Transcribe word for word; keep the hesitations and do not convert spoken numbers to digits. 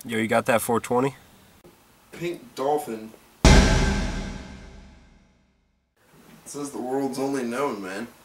Yo, you got that four twenty? Pink Dolphin. It says the world's only known, man.